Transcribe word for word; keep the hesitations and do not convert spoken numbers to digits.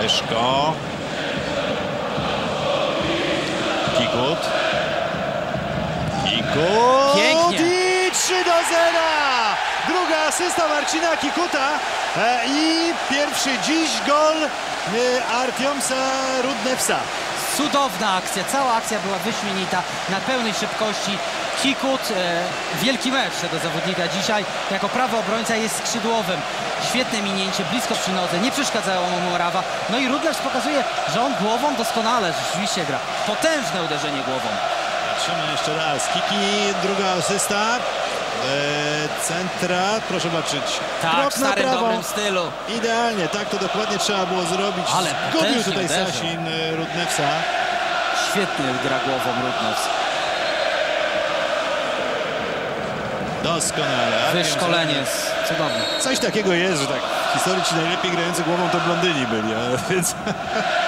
Leszko. Kikut. Kikut. Pięknie. I trzy do zera. Druga asysta Marcina Kikuta. E, I pierwszy dziś gol e, Artiomsa Rudnevsa. Cudowna akcja, cała akcja była wyśmienita, na pełnej szybkości. Kikut, e, wielki mecz tego zawodnika dzisiaj, jako prawy obrońca jest skrzydłowym. Świetne minięcie, blisko przy nodze, nie przeszkadzało mu Morawa. No i Rudnevs pokazuje, że on głową doskonale rzeczywiście gra. Potężne uderzenie głową. Patrzymy jeszcze raz. Kiki, druga asysta. E, centra, proszę zobaczyć. Tak, w starym dobrym stylu. Idealnie, tak to dokładnie trzeba było zrobić. Ale zgubił tutaj uderzył. Sasin Rudnevsa. Świetnie gra głową Rudnevs. Doskonale. Wyszkolenie jest cudowne. Coś takiego jest, że tak w historii ci najlepiej grający głową to blondyni byli, ale więc